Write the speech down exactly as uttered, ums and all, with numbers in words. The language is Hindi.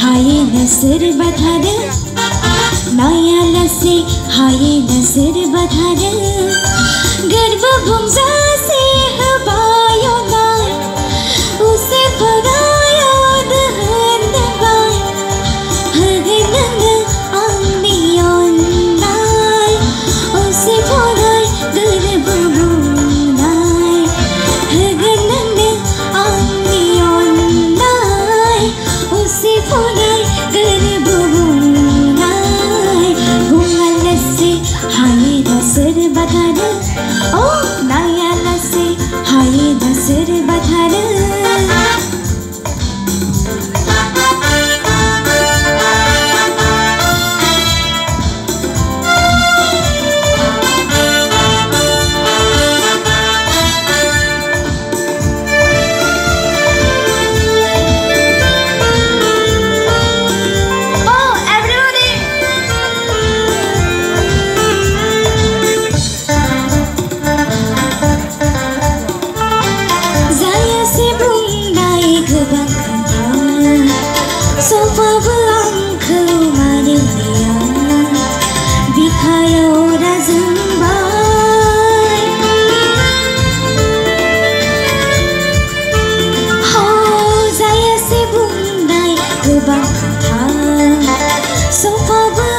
हाये नजर बधार नया लसे हाये नजर बधार गर्भ भुंजा से हबायो नाय उसे भगायो दहन बाय हगनंग आंदियों नाय उसे भगाय गर्भ भुंनाय हगनंग आंदियों नाय उसे भगाय गर्भ भुंनाय भुंगा लसे हाये नजर बधार ओ नया लसे हाये नजर बधार So far